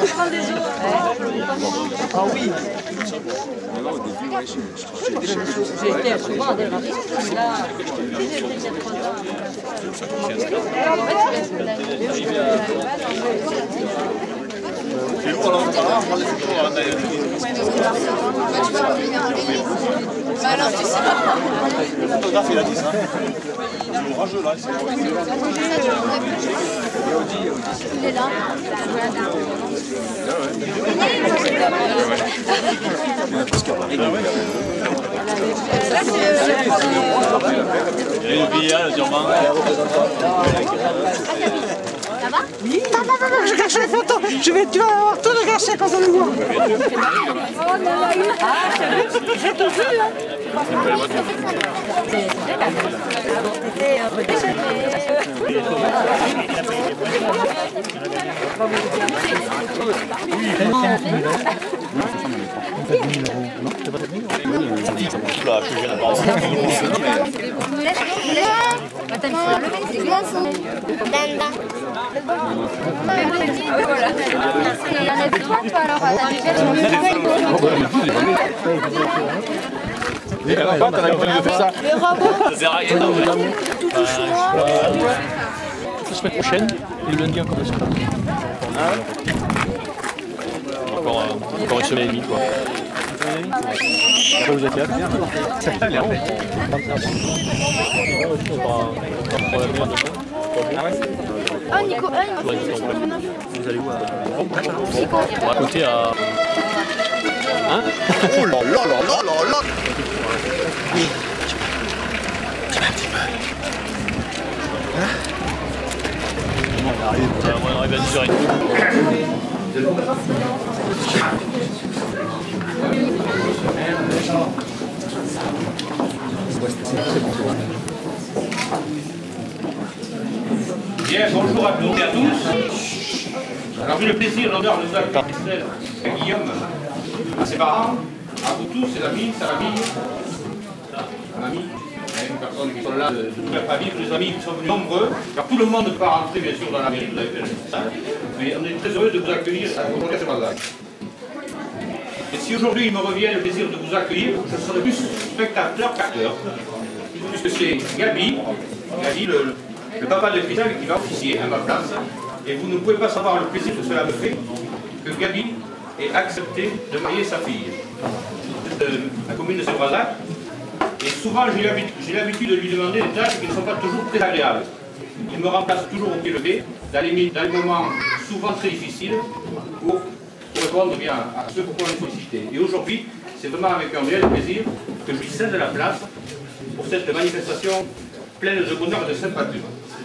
prendre des eaux. Ah oui. J'ai été souvent à des rapides, mais là, j'ai été il y a 3 ans. C'est lourd, alors on va prendre les photos d'ailleurs. Alors tu sais pas. Le photographe il a dit ça. C'est orageux là. Il est là. Et le billard, le diamant. Ça va? Oui. Non, je cache les photos. Tu vas avoir tout de cacher quand on le voit. J'ai tout vu, hein. Le robot. La semaine prochaine et le lundi encore de semaine. Encore une semaine et demie quoi. Vous êtes là? Ça a l'air. Oh Nico, Vous allez où? On va côté à... Hein? Oh là là là là là là. On arrive à 10h30. Bien, bonjour à toutes et à tous. Alors j'ai le plaisir, l'honneur de vous accueillir Christelle et Guillaume, à ses parents, à vous tous, ses amis, sa famille, un ami, une personne qui sont là de toute la famille, tous les amis qui sont venus nombreux, car tout le monde ne peut pas rentrer bien sûr dans la mairie, vous avez fait le message, mais on est très heureux de vous accueillir aujourd'hui à ce matin. Et si aujourd'hui il me revient le plaisir de vous accueillir, je serai plus spectateur qu'acteur, puisque c'est Gabi, le papa de Christelle qui va officier à ma place, et vous ne pouvez pas savoir le plaisir que cela me fait que Gabi ait accepté de marier sa fille de la commune de Sébrazac. Et souvent j'ai l'habitude de lui demander des tâches qui ne sont pas toujours très agréables. Il me remplace toujours au pied levé, dans les moments souvent très difficiles, pour répondre bien à ce pourquoi on est sollicité. Et aujourd'hui, c'est vraiment avec un réel plaisir que je lui cède la place pour cette manifestation pleine de bonheur et de sympathie.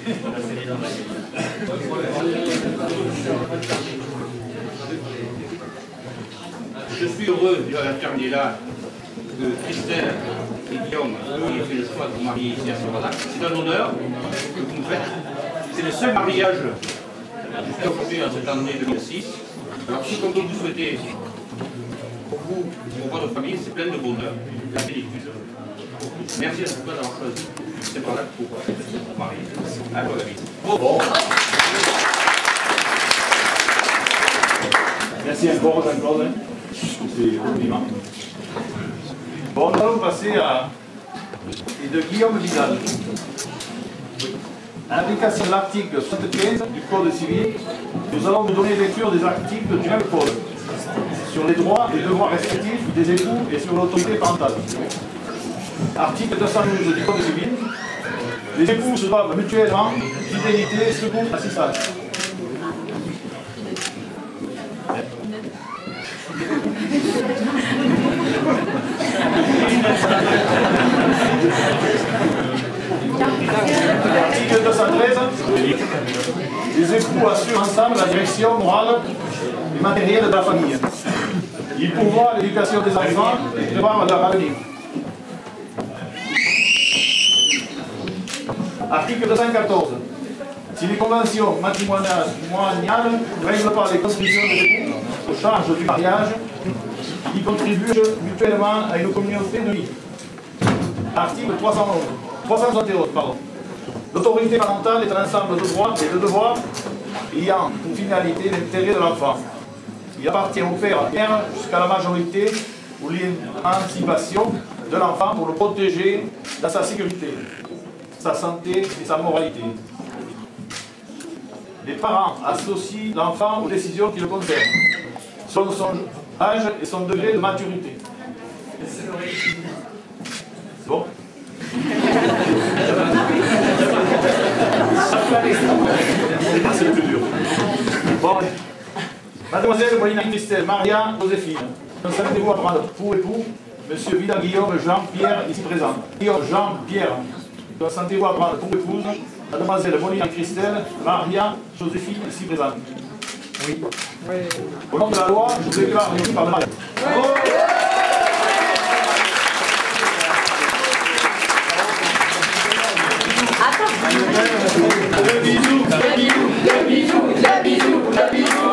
Je suis heureux, je vais terminer là, que Christelle et Guillaume aient fait le choix de vous marier ici à Sébrazac. C'est un honneur que vous nous faites. C'est le seul mariage jusqu'à aujourd'hui en cette année 2006. Alors ce qu'on peut vous souhaiter pour vous et pour votre famille, c'est plein de bonheur, de la plénitude. Merci à vous d'avoir choisi Sébrazac pour vous marier. À toi David. Bon. Merci encore Jean-Claude. C'est compliment. Bon, nous allons passer à de Guillaume Vidal. En application de l'article 75 du Code civil, nous allons vous donner lecture des articles du même Code sur les droits et devoirs respectifs des époux et sur l'autorité parentale. Article 212 du Code civil. Les époux se doivent mutuellement fidélité, secours, assistance. Article 213. Les époux assurent ensemble la direction morale et matérielle de la famille. Ils pourvoient l'éducation des enfants et préparent leur avenir. Article 214. Si les conventions matrimoniales ne règlent pas les contributions des époux aux charges du mariage, ils contribuent mutuellement à une communauté de vie. Article 371, pardon. L'autorité parentale est un ensemble de droits et de devoirs ayant pour finalité l'intérêt de l'enfant. Il appartient au père et mère jusqu'à la majorité ou l'émancipation de l'enfant pour le protéger dans sa sécurité, sa santé et sa moralité. Les parents associent l'enfant aux décisions qui le concernent, selon son âge et son degré de maturité. Bon. C'est le plus dur. Bon. Mademoiselle Molina Christelle, Maria, Joséphine, consentez-vous à prendre pour époux Monsieur Vidal Guillaume Jean-Pierre, ici présent. Guillaume Jean-Pierre, consentez-vous à prendre pour épouse Mademoiselle Molina Christelle, Maria, Joséphine, ici présente. Oui. Au nom de la loi, je vous déclare réunis par le mariage. Le bisou, le bisou, le bisou, le bisou, le bisou.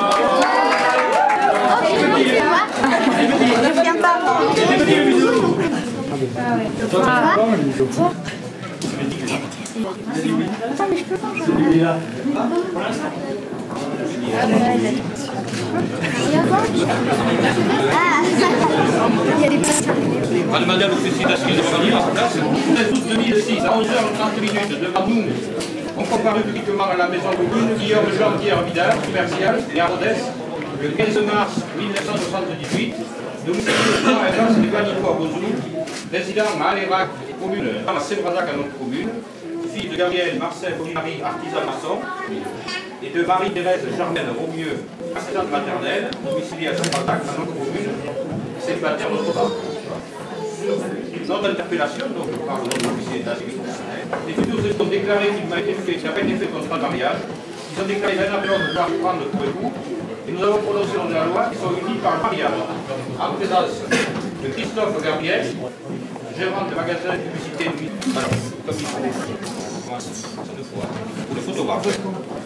On va demander à l'officier d'assises de revenir à sa place. Le 12 2006, à 11h30 devant nous, on comparu publiquement à la maison commune Guillaume Jean-Pierre Vidal, commercial, né à Rodez, le 15 mars 1978. Domicile à l'agence de Guanico à Bozou, résident à Alérac, commune à Sébrazac à notre commune, fille de Gabriel Marcel Marie, artisan maçon, et de Marie-Thérèse Germaine Romieux, assistante maternelle, domiciliée à Sébrazac à notre commune, célibataire notre part. Lors d'interpellation, donc par notre officier d'état civil, les futurs ont déclaré qu'il n'a pas été fait contrat de mariage. Ils ont déclaré l'un après l'autre pouvoir prendre pour époux. Et nous avons prononcé dans la loi qu'ils sont unis par le mariage. En présence de Christophe Gabriel, gérant de magasin de publicité de nuit. Alors, comme il faut. Pour le photographe.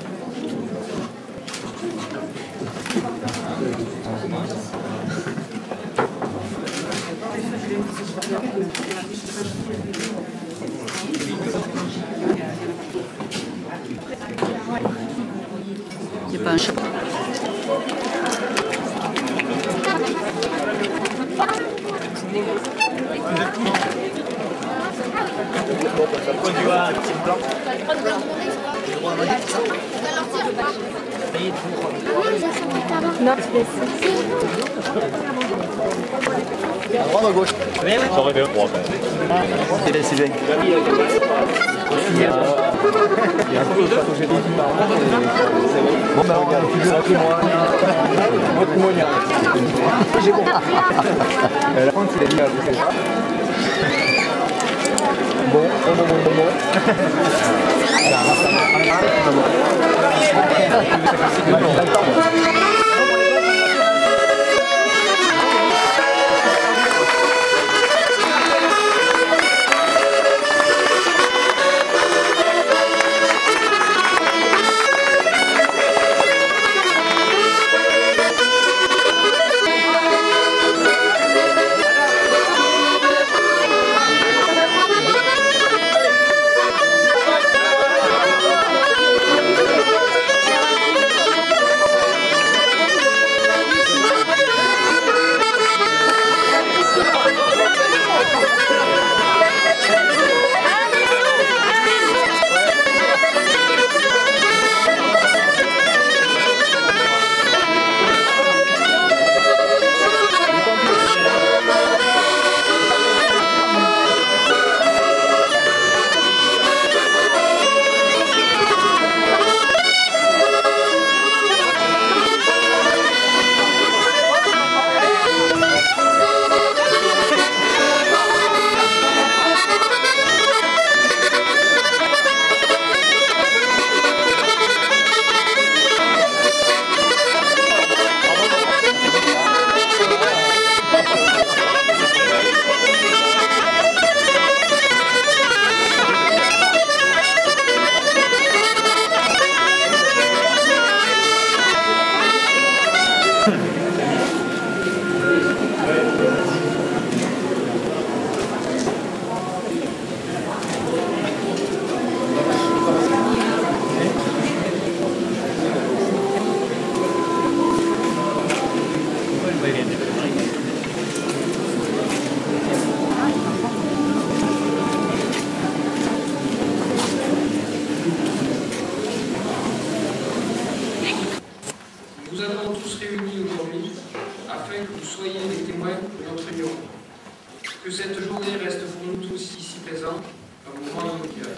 C'est pas un chat. Non, tu laisses. À droite ou à gauche? Ça aurait fait un droit quand même. C'est bien, Sylvain. Il y a un peu de choses que j'ai dit. Bon, ben regarde, tu veux un témoignage. J'ai compris. La France, il a dit, je sais pas. Bon. sommes tous réunis aujourd'hui afin que vous soyez les témoins de notre union. Que cette journée reste pour nous tous ici présents un moment inoubliable.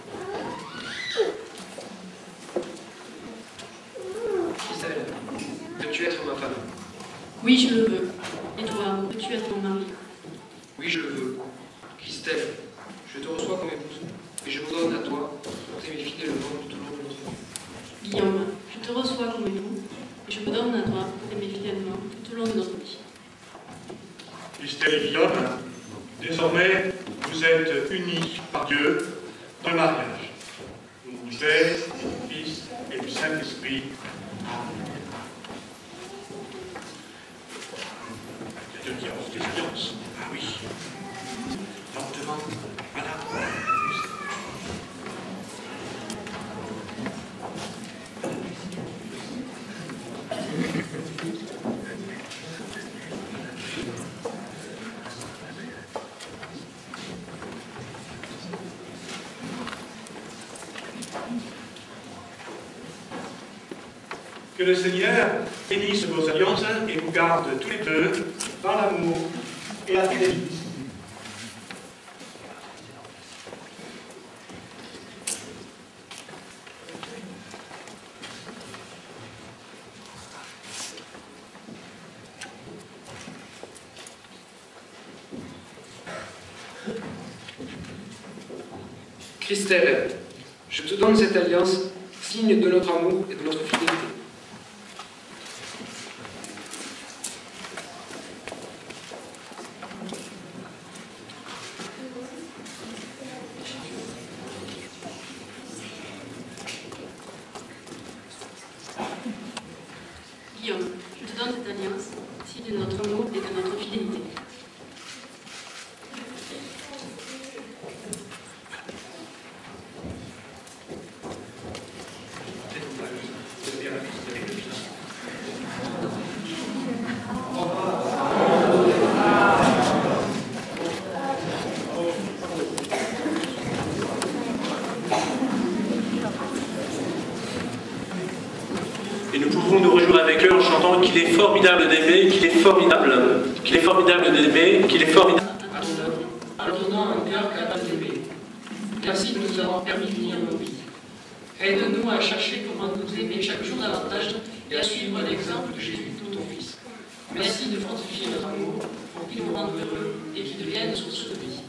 Christelle, veux-tu être ma femme? Oui, je le veux. Et toi, veux-tu être mon mari? Oui, je le veux. Christelle, je te reçois comme épouse, et je me donne à toi pour t'aimer fidèlement tout au long de notre vie. Guillaume, je te reçois comme époux, et je me donne à toi pour t'aimer fidèlement tout au long de notre vie. Christelle et Guillaume, désormais, vous êtes unis par Dieu dans le mariage. Au nom du Père, du Fils et du Saint-Esprit. Il y a des alliances. Ah oui. Lentement. Voilà. Que le Seigneur bénisse vos alliances et vous garde tous les deux dans l'amour et la fidélité. Christelle, je te donne cette alliance, signe de notre amour et de notre fidélité. Guillaume, je te donne cette alliance, signe de notre amour et de notre fidélité. Et nous pouvons nous réjouir avec eux en chantant qu'il est formidable d'aimer, qu'il est formidable, qu'il est formidable d'aimer, qu'il est formidable. En leur donnant un cœur capable d'aimer. Merci de nous avoir permis d'unir nos vies. Aide-nous à chercher comment nous aimer chaque jour davantage et à suivre l'exemple de Jésus, ton Fils. Merci de fortifier notre amour pour qu'il nous rende heureux et qu'il devienne source de vie.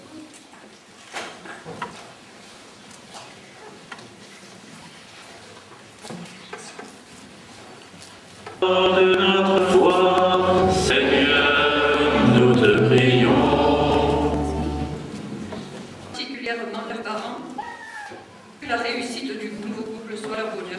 De notre foi, Seigneur, nous te prions. Particulièrement leurs parents, que la réussite du nouveau couple soit leur bonheur.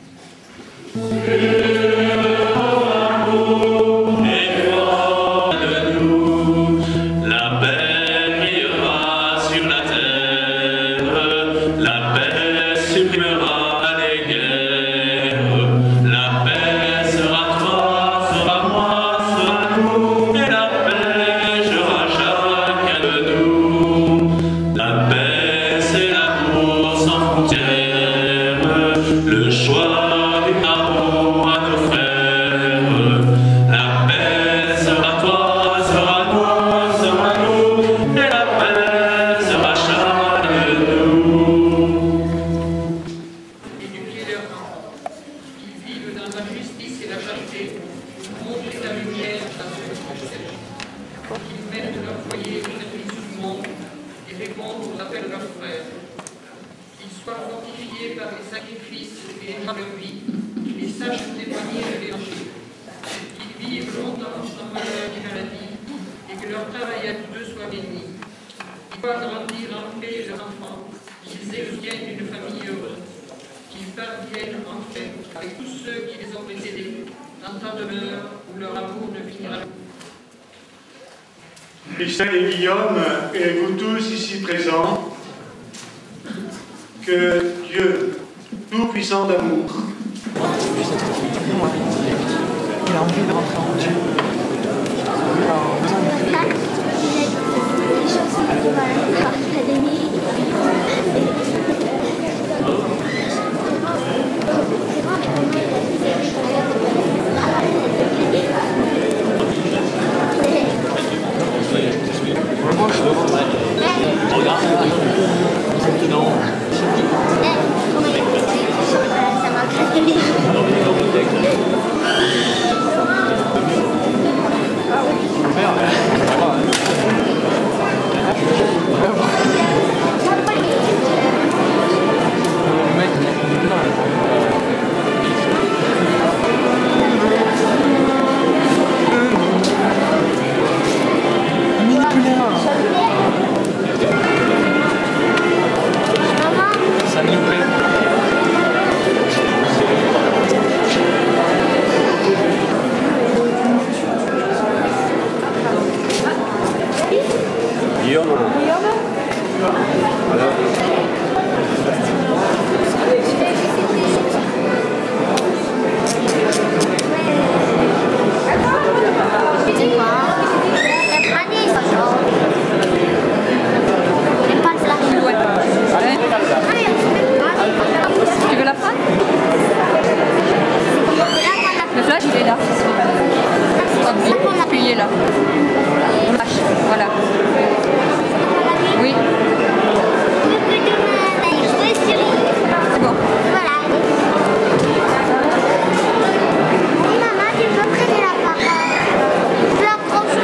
De nous, la paix brillera sur la terre, la paix supprimera les guerres, la paix sera toi, sera moi, sera nous, et la paix sera chacun de nous. La paix, c'est l'amour sans frontières, le choix du pardon à nos frères. La paix sera toi, sera moi, sera nous, et la paix sera chacun de nous. Éduquer leurs enfants, qu'ils vivent dans la justice et la charité, montrer la lumière dans ce monde, qu'ils mettent leur foyer au service du monde et répondent aux appels de leurs frères, qu'ils soient fortifiés par les sacrifices et dans leur vie, et sachent témoigner de l'évangile, qu'ils vivent longtemps sans malheur ni maladie, et que leur travail à tous deux soit béni, qu'ils voient grandir en paix leurs enfants, qu'ils élèvent une famille heureuse, qu'ils parviennent en fait avec tous ceux qui les ont précédés, dans tant de l'heure où leur amour ne finira plus. Christelle et Guillaume, et vous tous ici présents, que Dieu, tout-puissant d'amour, Il a envie de rentrer en Dieu. Il a besoin de Les choses c'est Appuyez là. On lâche. Voilà. Oui. C'est bon. Voilà. Maman, tu peux prendre la parole. Tu approches.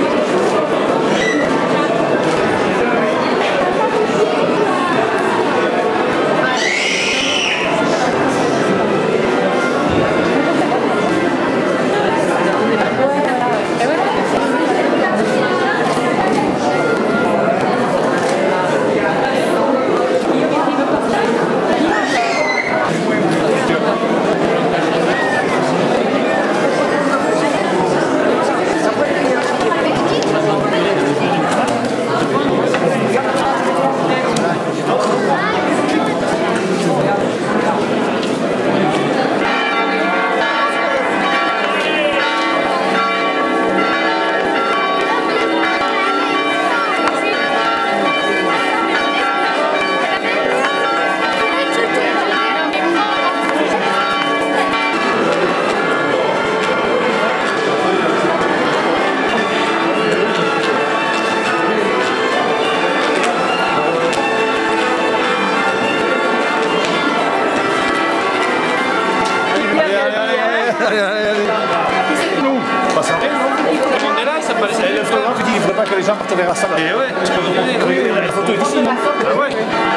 Et le photographe dit qu'il ne faudrait pas que les gens partent vers la salle. Et ouais, parce que la photo est ici. Ah ouais.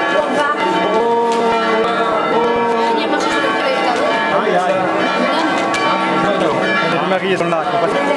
Aïe, aïe. Marie est dans l'arc.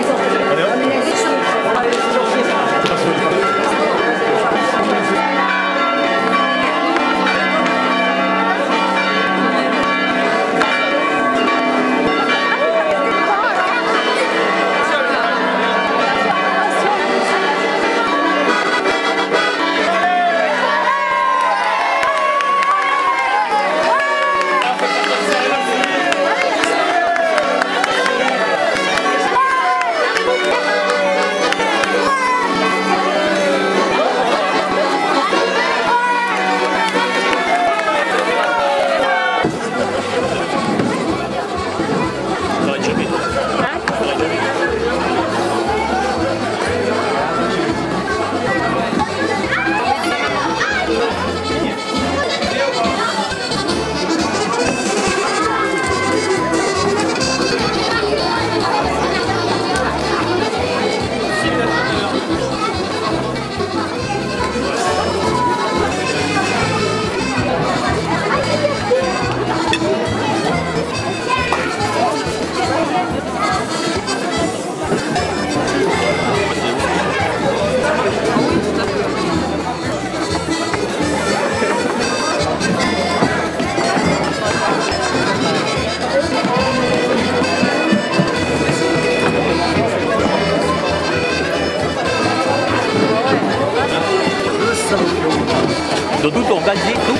Doudou, ton gazier, tout.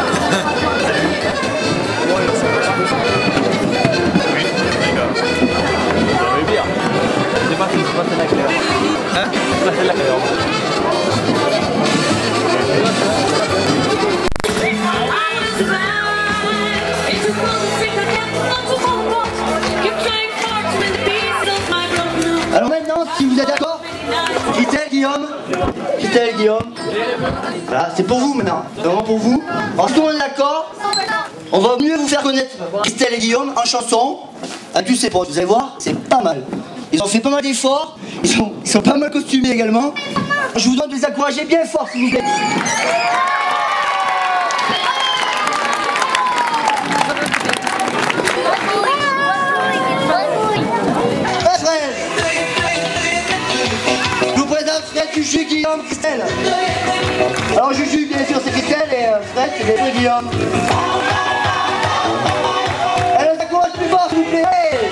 Bien. C'est pas celle-là qui est là. Hein? C'est pas celle-là qui est là. Alors maintenant, si vous êtes d'accord, Gisèle, Guillaume, voilà, c'est pour vous maintenant, c'est vraiment pour vous. Alors si tout le monde est d'accord, on va mieux vous faire connaître Gisèle et Guillaume en chanson à tous ses potes, vous allez voir, c'est pas mal. Ils ont fait pas mal d'efforts, ils sont pas mal costumés également. Je vous demande de les encourager bien fort s'il vous plaît. Juju, Guillaume, Christelle. Alors Juju, bien sûr, c'est Christelle et Fred, c'est bien sûr Guillaume. Allez, on s'encourage plus fort, s'il vous plaît.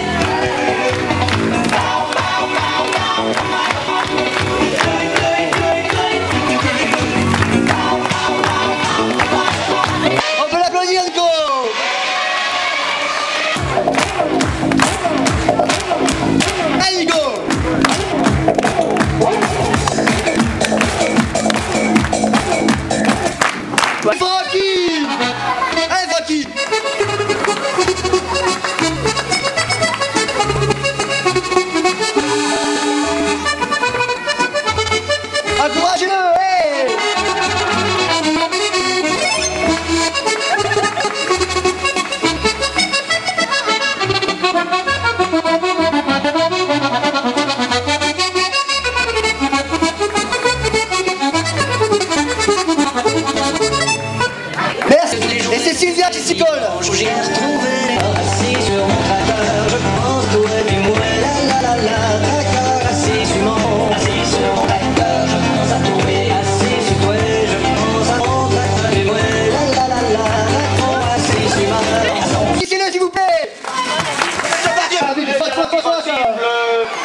On peut l'applaudir, Nico. Allez, Nico. Tranquille! Allez,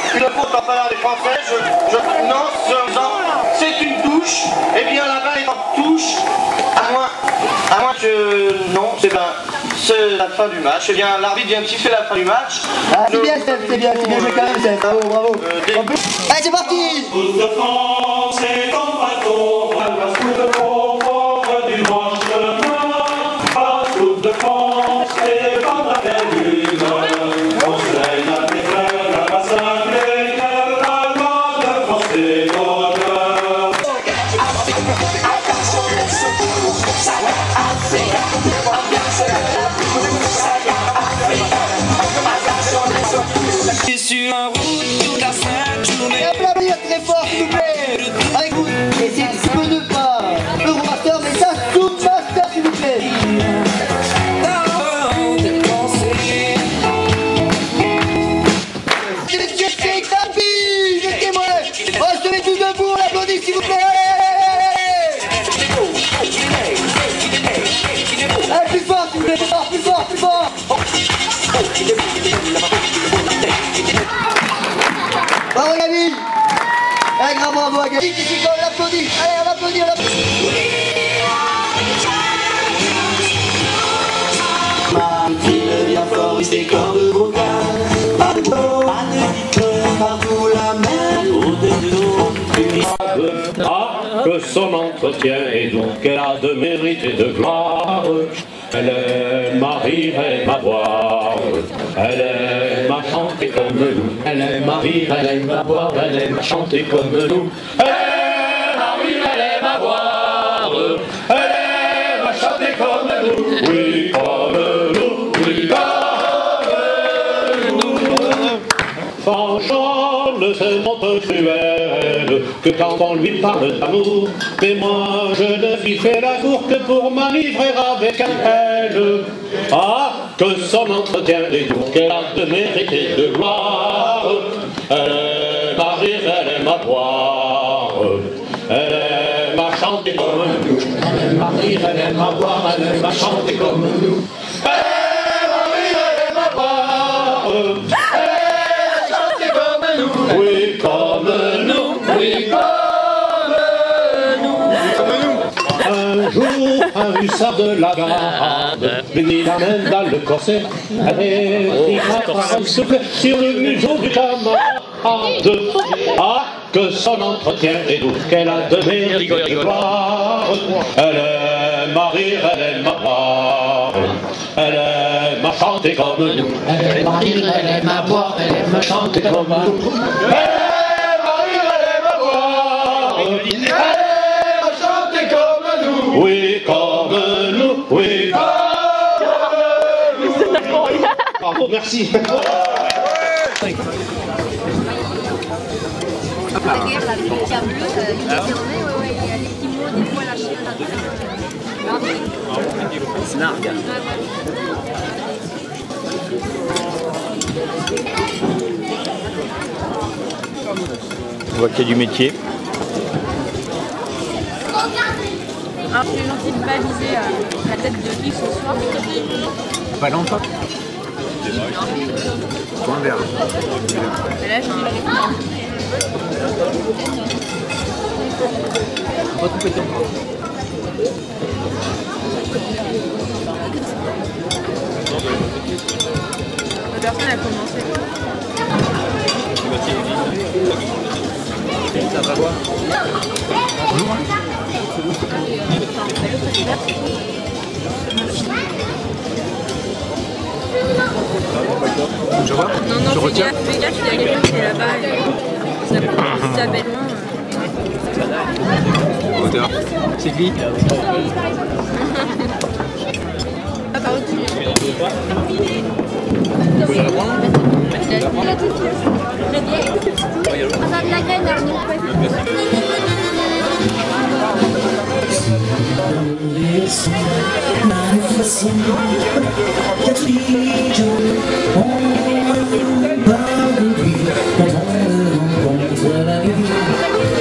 une faute en faveur des Français. Non, c'est une touche. Et bien la balle est en touche. À moins que... Non, c'est la fin du match. Eh bien, l'arbitre vient de siffler la fin du match. Ah, c'est bien, Steph, c'est bien joué quand même, Steph. Bravo, bravo. Allez, c'est parti. Toute de France est en bateau, à la soupe pauvre du grand chemin. À toute de France est en la belle lune. On se lève la pétrole, la bassin, les cœurs, la loi de France des bonheurs. Sur la route toute la sainte journée. Et applaudir très fort, s'il vous plaît. Avec vous, essayez un petit peu de pas. Euromaster, mais ça, tout master, s'il vous plaît. Jetez-moi. Oh, je te mets tout debout, on l'applaudit, s'il vous plaît. Allez, plus fort, s'il vous plaît, plus fort, plus fort, plus fort. Bravo Gabi. Un grand bravo à Gabi. Ici, on l'applaudit. Allez, on l'applaudit, on l'applaudit. Il vient fort, il s'écorde de bocal. Partout la même Ah, que son entretien est doux, qu'elle a de mérite et de gloire. Elle aime à rire, elle aime à boire, elle aime à chanter comme nous. Elle aime à rire, elle aime à boire, elle aime à chanter comme nous. Elle aime à rire, elle aime à boire, elle aime à chanter comme nous. Oui, comme nous, oui, comme nous. Franchement, le seul montre cruel que quand on lui parle d'amour. Mais moi je ne lui fais la cour que pour m'enivrer avec un elle. Ah, que son entretien est doux, qu'elle a de mérite et de gloire. Elle aime à rire, elle aime à boire, elle aime à chanter comme nous. Elle aime à rire, elle aime à boire, elle aime à chanter comme nous. Elle aime à rire, elle aime à boire, elle aime à chanter comme nous. Oui, comme nous, oui, comme nous. Un jour, un hussard de la garde lui l'amène dans le corset. Elle ira par un souffle sur le museau du camarade. Ah, que son entretien est doux, qu'elle a de mérite et de gloire. Elle aime à rire, elle aime à boire, elle aime à chanter comme nous. Elle aime à rire, elle aime à boire, elle aime à chanter comme nous. Elle aime à rire, elle aime à boire, elle aime à chanter comme nous. Oui, comme nous, oui, comme nous. Bravo, merci. La guerre, là, avec les pierres bleues, il est fermé, il y a des timons, des poils lâchés à l'intérieur. Snarg. On voit qu'il y a du métier. Alors, je suis gentil de baliser la tête de Yves ce soir. Pas longtemps. Point vert. Mais là, je suis là. Pas compétent. La personne a commencé. Ça va voir. Je vois. Non, je retiens. Fais gaffe, il y a quelqu'un qui est là-bas. Ça s'appelle bêtement. C'est qui? Ah, par contre,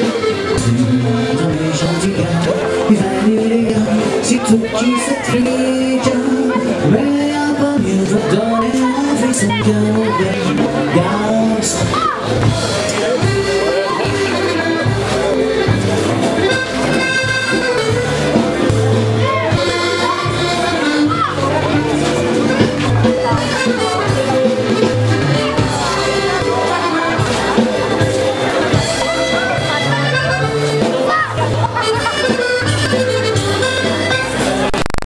C'est tout qui s'écrit.